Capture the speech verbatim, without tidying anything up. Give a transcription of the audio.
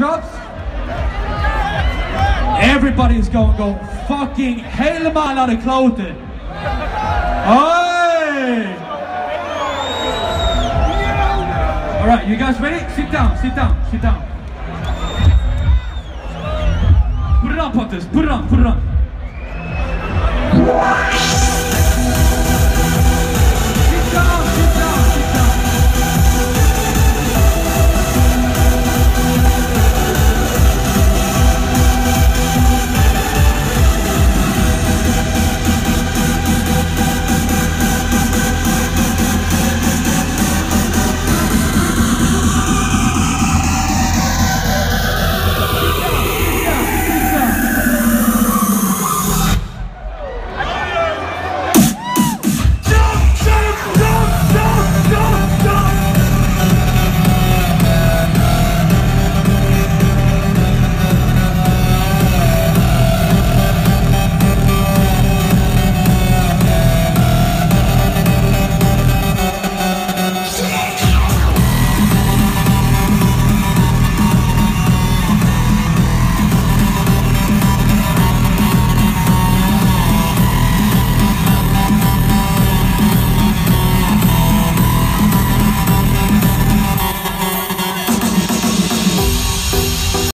drops. Everybody's going to go fucking helemaal naar de kloten. Hey! Alright, you guys ready? Sit down, sit down, sit down. Put it on, Pontus. Put it on, put it on.